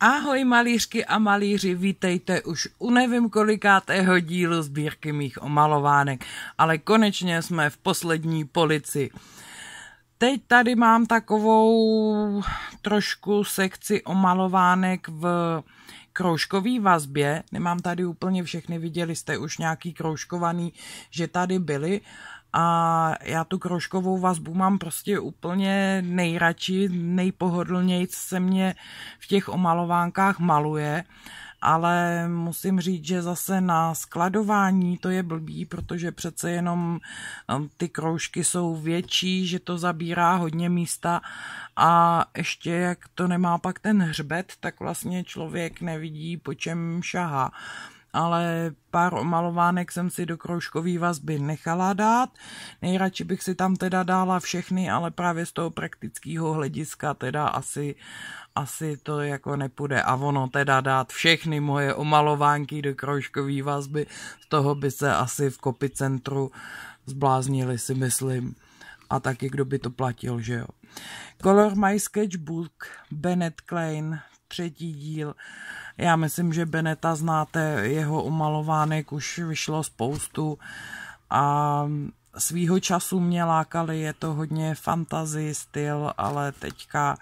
Ahoj malířky a malíři, vítejte už u nevím kolikátého dílu sbírky mých omalovánek, ale konečně jsme v poslední polici. Teď tady mám takovou trošku sekci omalovánek v kroužkové vazbě. Nemám tady úplně všechny, viděli jste už nějaký kroužkovaný, že tady byly. A já tu kroužkovou vazbu mám prostě úplně nejradši, nejpohodlněji se mě v těch omalovánkách maluje, ale musím říct, že zase na skladování to je blbý, protože přece jenom ty kroužky jsou větší, že to zabírá hodně místa a ještě jak to nemá pak ten hřbet, tak vlastně člověk nevidí, po čem šahá. Ale pár omalovánek jsem si do kroužkové vazby nechala dát. Nejradši bych si tam teda dala všechny, ale právě z toho praktického hlediska teda asi to jako nepůjde. A ono teda dát všechny moje omalovánky do kroužkové vazby, z toho by se asi v Copycentru zbláznili, si myslím. A taky kdo by to platil, že jo. Color My Sketchbook, Bennett Klein, 3. díl. Já myslím, že Bennetta znáte, jeho omalovánek už vyšlo spoustu a svýho času mě lákali, je to hodně fantasy styl, ale teďka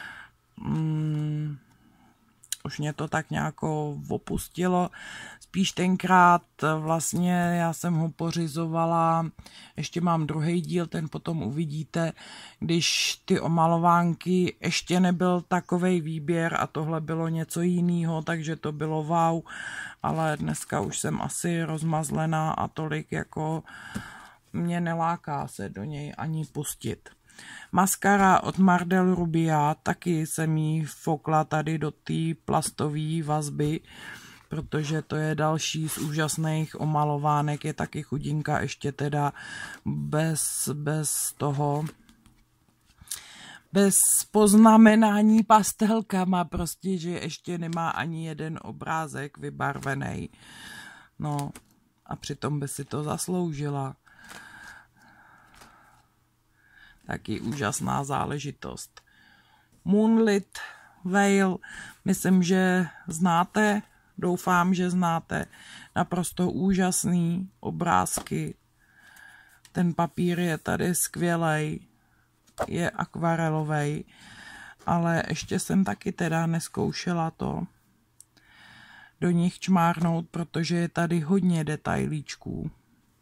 už mě to tak nějak opustilo. Spíš tenkrát vlastně já jsem ho pořizovala, ještě mám 2. díl, ten potom uvidíte, když ty omalovánky ještě nebyl takovej výběr a tohle bylo něco jiného, takže to bylo wow, ale dneska už jsem asi rozmazlená a tolik jako mě neláká se do něj ani pustit. Maskara od Mardel Rubia, taky jsem jí fokla tady do té plastové vazby, protože to je další z úžasných omalovánek, je taky chudinka ještě teda bez toho, bez poznamenání pastelkama, prostě, že ještě nemá ani jeden obrázek vybarvený. No a přitom by si to zasloužila. Taky úžasná záležitost. Moonlit Veil, myslím, že znáte, doufám, že znáte, naprosto úžasný obrázky. Ten papír je tady skvělej, je akvarelovej, ale ještě jsem taky teda neskoušela to do nich čmárnout, protože je tady hodně detailíčků.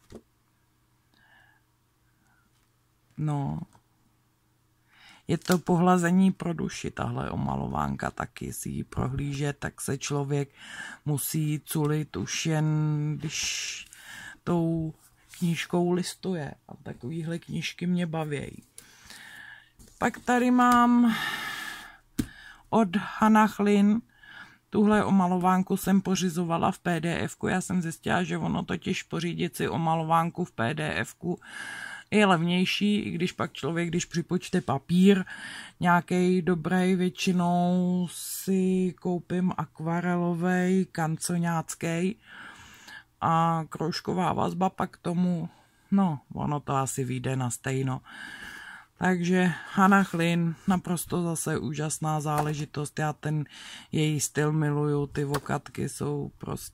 No, je to pohlazení pro duši, tahle omalovánka, taky si ji prohlížet, tak se člověk musí culit už jen, když tou knížkou listuje. A takovýhle knížky mě baví. Pak tady mám od Hannah Lynn. Tuhle omalovánku jsem pořizovala v PDF-ku. Já jsem zjistila, že ono totiž pořídit si omalovánku v PDF-ku je levnější, i když pak člověk, když připočte papír, nějaký dobrý, většinou si koupím akvarelovej, kancoňácký a kroužková vazba pak tomu, no, ono to asi vyjde na stejno. Takže Hannah Lynn, naprosto zase úžasná záležitost, já ten její styl miluju, ty vokatky jsou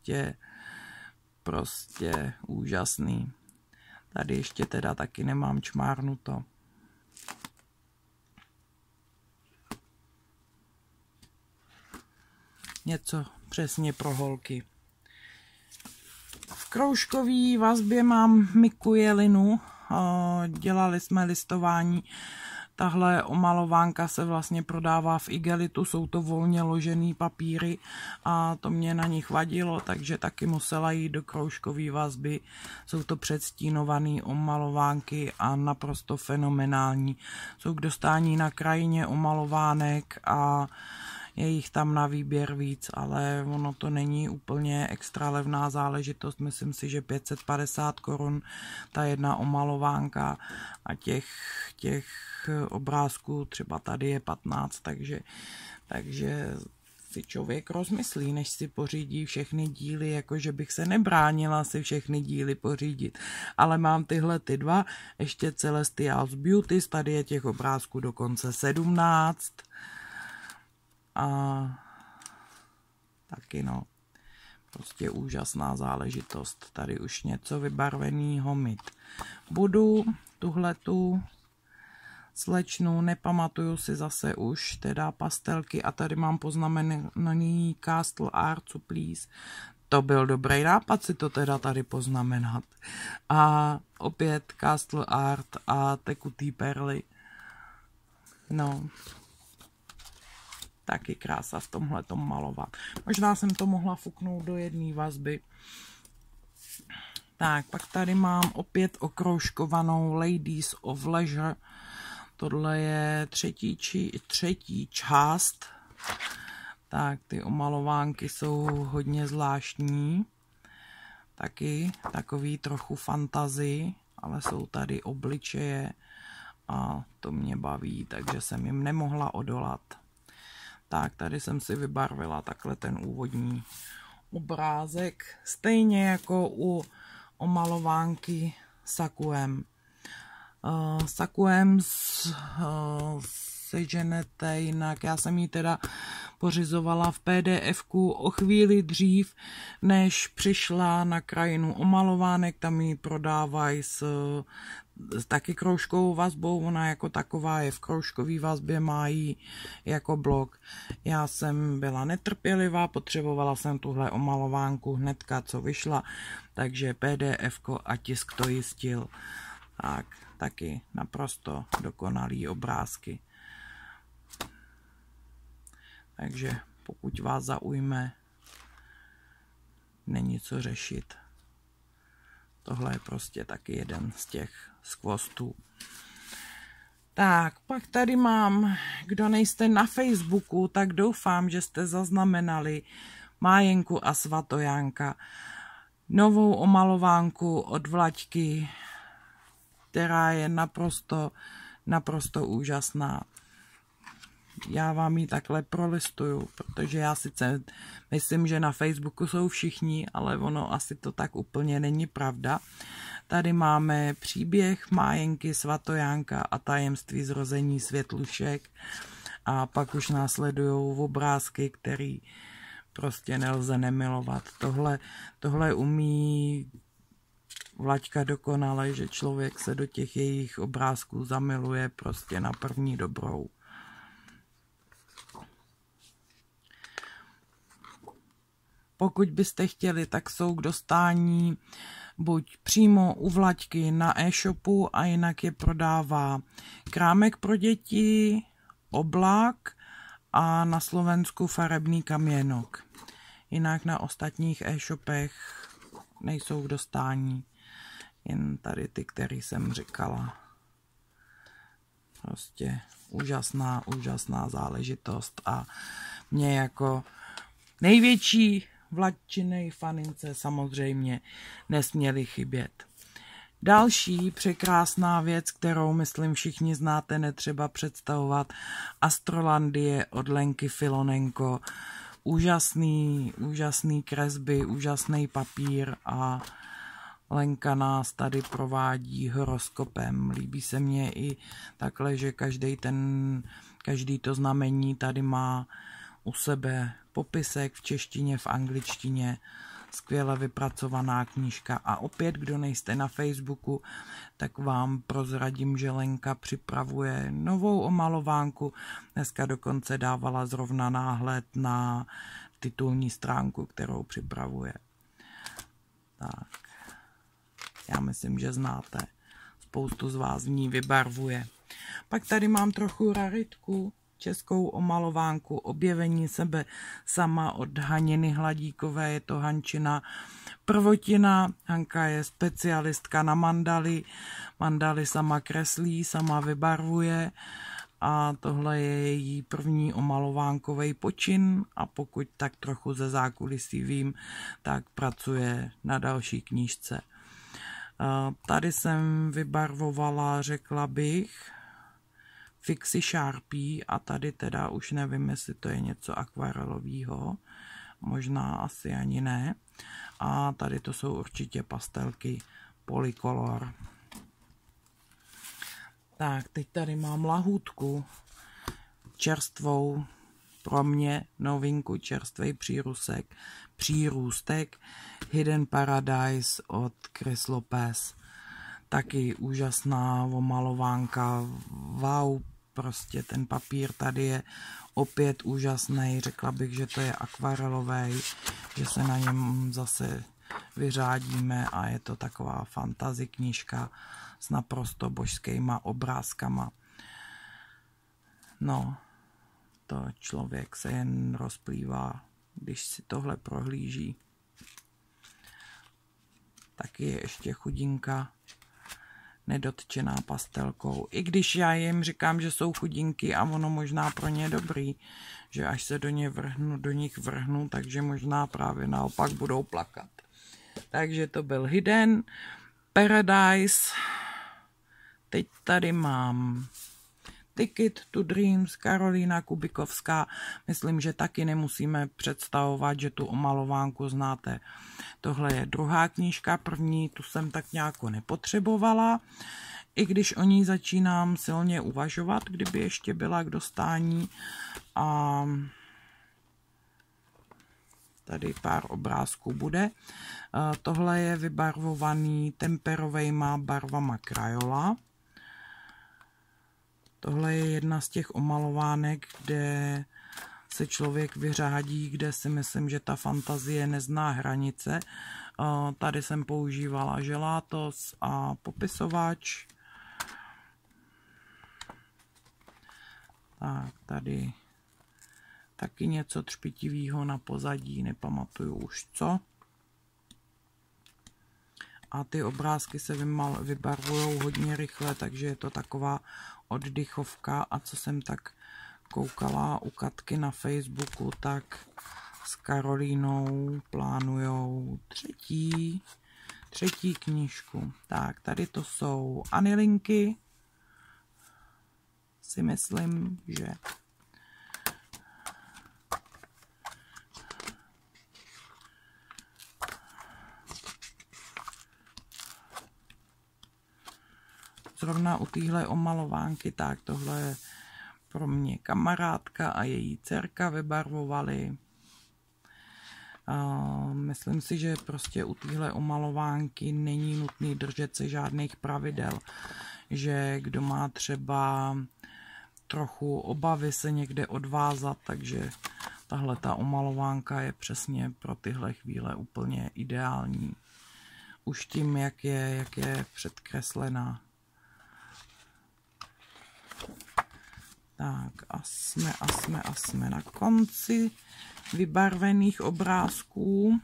prostě úžasný. Tady ještě teda taky nemám čmárnuto. Něco přesně pro holky. V kroužkové vazbě mám Miku Jelinu. Dělali jsme listování. Tahle omalovánka se vlastně prodává v igelitu, jsou to volně ložený papíry a to mě na nich vadilo, takže taky musela jít do kroužkové vazby. Jsou to předstínované omalovánky a naprosto fenomenální. Jsou k dostání na krajině omalovánek a je jich tam na výběr víc, ale ono to není úplně extra levná záležitost. Myslím si, že 550 korun ta jedna omalovánka a těch obrázků třeba tady je 15, takže si člověk rozmyslí, než si pořídí všechny díly, jakože bych se nebránila si všechny díly pořídit. Ale mám tyhle ty dva, ještě Celestials Beauties, tady je těch obrázků dokonce 17. A taky no. Prostě úžasná záležitost. Tady už něco vybarveného mít budu. Tuhletu slečnu, nepamatuju si zase už, teda pastelky a tady mám poznamenaný Castle Art Supplies. To byl dobrý nápad si to teda tady poznamenat. A opět Castle Art a tekutý perly. No, taky krása v tomhletom malovat. Možná jsem to mohla fuknout do jedné vazby. Tak, pak tady mám opět okroužkovanou Ladies of Leisure. Tohle je třetí část. Tak, ty omalovánky jsou hodně zvláštní. Taky takový trochu fantasy, ale jsou tady obličeje a to mě baví, takže jsem jim nemohla odolat. Tak, tady jsem si vybarvila takhle ten úvodní obrázek, stejně jako u omalovánky Sakuem. Sakuem seženete jinak, já jsem ji teda pořizovala v PDF-ku o chvíli dřív, než přišla na krajinu omalovánek, tam ji prodávají s taky kroužkovou vazbou, ona jako taková je v kroužkové vazbě, má ji jako blok. Já jsem byla netrpělivá, potřebovala jsem tuhle omalovánku hnedka, co vyšla, takže PDF-ko a tisk to jistil. Tak, taky naprosto dokonalý obrázky. Takže pokud vás zaujme, není co řešit. Tohle je prostě taky jeden z těch skvostů. Tak, pak tady mám, kdo nejste na Facebooku, tak doufám, že jste zaznamenali Májenku a Svatojánka. Novou omalovánku od Vlaďky, která je naprosto úžasná. Já vám ji takhle prolistuju, protože já sice myslím, že na Facebooku jsou všichni, ale ono asi to tak úplně není pravda. Tady máme příběh Májenky, Svatojánka a tajemství zrození Světlušek a pak už následují obrázky, který prostě nelze nemilovat. Tohle umí Vlaďka dokonale, že člověk se do těch jejich obrázků zamiluje prostě na první dobrou. Pokud byste chtěli, tak jsou k dostání buď přímo u Vlaďky na e-shopu a jinak je prodává Krámek pro děti, Oblak a na Slovensku Farebný kaměnok. Jinak na ostatních e-shopech nejsou k dostání, jen tady ty, který jsem říkala. Prostě úžasná záležitost a mě jako největší Vlaďčinej fanince samozřejmě nesměly chybět. Další překrásná věc, kterou myslím všichni znáte, netřeba představovat, Astrolandie od Lenky Filonenko. Úžasný kresby, úžasný papír a Lenka nás tady provádí horoskopem. Líbí se mně i takhle, že každý to znamení tady má u sebe popisek v češtině, v angličtině, skvěle vypracovaná knížka. A opět, kdo nejste na Facebooku, tak vám prozradím, že Lenka připravuje novou omalovánku. Dneska dokonce dávala zrovna náhled na titulní stránku, kterou připravuje. Tak, já myslím, že znáte. Spoustu z vás v ní vybarvuje. Pak tady mám trochu raritku, českou omalovánku Objevení sebe sama od Haniny Hladíkové, je to Hančina prvotina. Hanka je specialistka na mandaly, mandaly sama kreslí, sama vybarvuje a tohle je její první omalovánkový počin a pokud tak trochu ze zákulisí vím, tak pracuje na další knížce. Tady jsem vybarvovala, řekla bych, Fixy Sharpie a tady teda už nevím, jestli to je něco akvarelového, možná asi ani ne. A tady to jsou určitě pastelky Polycolor. Tak, teď tady mám lahůdku čerstvou, pro mě novinku, čerstvý přírůstek Hidden Paradise od Chris Lopez. Taky úžasná omalovánka, wow, prostě ten papír tady je opět úžasný, řekla bych, že to je akvarelový, že se na něm zase vyřádíme a je to taková fantasy knížka s naprosto božskýma obrázkama. No, to člověk se jen rozplývá, když si tohle prohlíží. Taky je ještě chudinka, nedotčená pastelkou. I když já jim říkám, že jsou chudinky a ono možná pro ně dobrý, že až se do nich vrhnu, takže možná právě naopak budou plakat. Takže to byl Hidden Paradise. Teď tady mám Ticket to Dreams, Karolína Kubikovská. Myslím, že taky nemusíme představovat, že tu omalovánku znáte. Tohle je druhá knížka, první tu jsem tak nějak nepotřebovala, i když o ní začínám silně uvažovat, kdyby ještě byla k dostání. A tady pár obrázků bude. Tohle je vybarvovaný temperovejma barvama Crayola. Tohle je jedna z těch omalovánek, kde se člověk vyřádí, kde si myslím, že ta fantazie nezná hranice. Tady jsem používala želátos a popisovač. Tak, tady taky něco třpitivého na pozadí, nepamatuju už co. A ty obrázky se vybarvují hodně rychle, takže je to taková oddychovka. A co jsem tak koukala u Katky na Facebooku, tak s Karolínou plánujou třetí knížku. Tak, tady to jsou anilinky, si myslím, že zrovna u téhle omalovánky, tak tohle je pro mě kamarádka a její dcerka vybarvovali. Myslím si, že prostě u téhle omalovánky není nutný držet se žádných pravidel, že kdo má třeba trochu obavy se někde odvázat, takže tahle ta omalovánka je přesně pro tyhle chvíle úplně ideální. Už tím, jak je předkreslená. Tak a jsme na konci vybarvených obrázků.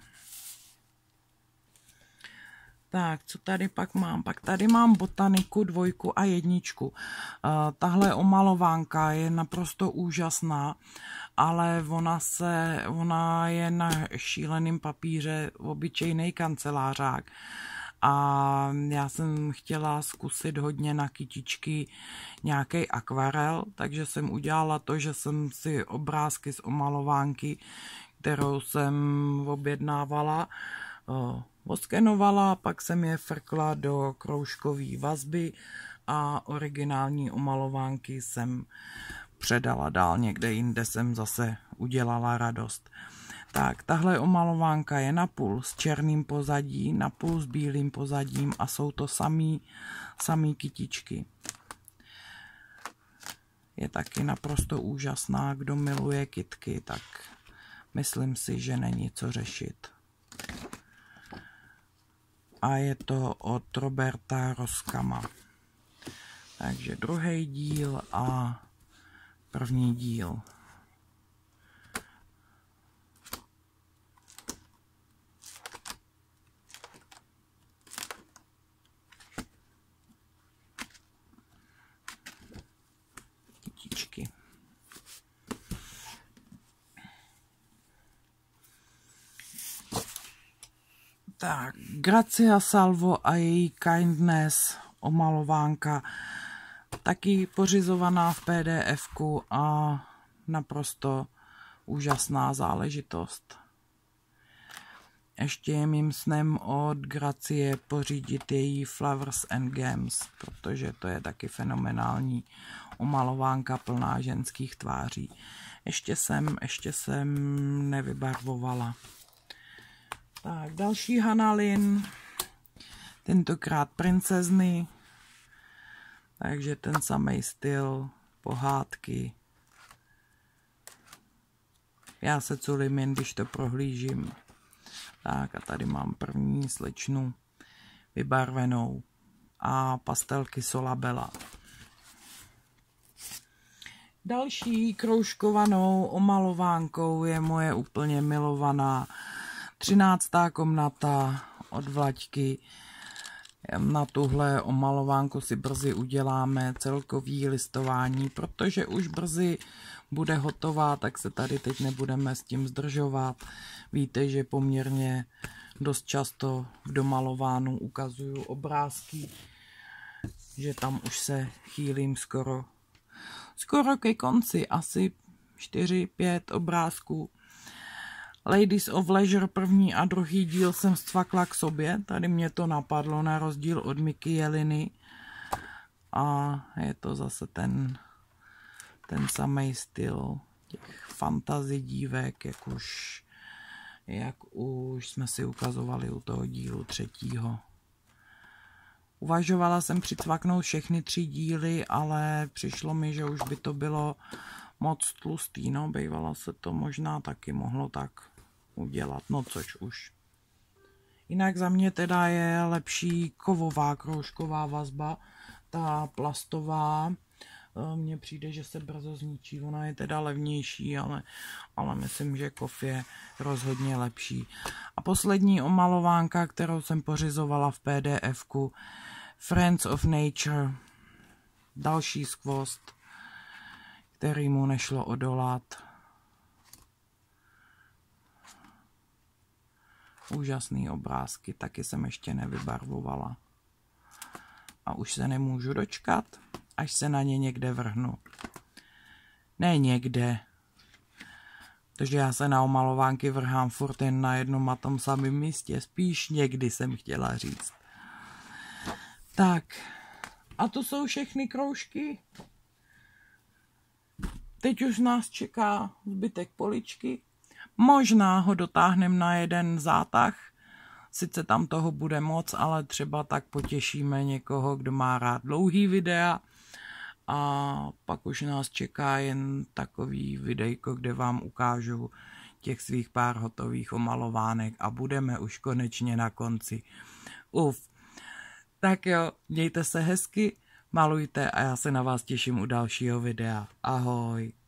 Tak, co tady pak mám? Pak tady mám botaniku 2 a 1. Tahle omalovánka je naprosto úžasná, ale ona je na šíleném papíře obyčejný kancelářák. A já jsem chtěla zkusit hodně na kytičky nějaký akvarel, takže jsem udělala to, že jsem si obrázky z omalovánky, kterou jsem objednávala, oskenovala, pak jsem je frkla do kroužkové vazby a originální omalovánky jsem předala dál někde jinde, jsem zase udělala radost. Tak, tahle omalovánka je napůl s černým pozadím, napůl s bílým pozadím a jsou to samý kytičky. Je taky naprosto úžasná, kdo miluje kytky, tak myslím si, že není co řešit. A je to od Roberta Roskama. Takže druhý díl a první díl. Tak, Grazia Salvo a její Kindness omalovánka, taky pořizovaná v PDF-ku a naprosto úžasná záležitost. Ještě je mým snem od Gracie pořídit její Flowers and Gems, protože to je taky fenomenální omalovánka plná ženských tváří. ještě jsem nevybarvovala. Tak, další Hanalin, tentokrát princezny, takže ten samý styl, pohádky. Já se culím jen, když to prohlížím. Tak a tady mám první slečnu vybarvenou a pastelky Solabella. Další kroužkovanou omalovánkou je moje úplně milovaná 13. komnata od Vlaďky. Na tuhle omalovánku si brzy uděláme celkový listování, protože už brzy bude hotová, tak se tady teď nebudeme s tím zdržovat. Víte, že poměrně dost často v domalovánu ukazuju obrázky, že tam už se chýlím skoro ke konci, asi 4-5 obrázků. Ladies of Leisure první a druhý díl jsem scvakla k sobě, tady mě to napadlo na rozdíl od Miky Jeliny a je to zase ten samý styl těch fantasy dívek, jak už jsme si ukazovali u toho dílu 3. Uvažovala jsem přicvaknout všechny 3 díly, ale přišlo mi, že už by to bylo moc tlustý, no, bývala se to možná taky mohlo tak udělat, no což už. Jinak za mě teda je lepší kovová kroužková vazba, ta plastová, mně přijde, že se brzo zničí, ona je teda levnější, ale myslím, že kov je rozhodně lepší. A poslední omalovánka, kterou jsem pořizovala v PDF-ku, Friends of Nature, další skvost, kterýmu nešlo odolat. Úžasný obrázky, taky jsem ještě nevybarvovala. A už se nemůžu dočkat, až se na ně někde vrhnu. Ne někde, protože já se na omalovánky vrhám furt jen na jednom a tom samém místě, spíš někdy jsem chtěla říct. Tak, a to jsou všechny kroužky. Teď už nás čeká zbytek poličky. Možná ho dotáhneme na jeden zátah, sice tam toho bude moc, ale třeba tak potěšíme někoho, kdo má rád dlouhý videa. A pak už nás čeká jen takový videjko, kde vám ukážu těch svých pár hotových omalovánek a budeme už konečně na konci. Tak jo, mějte se hezky, malujte a já se na vás těším u dalšího videa. Ahoj.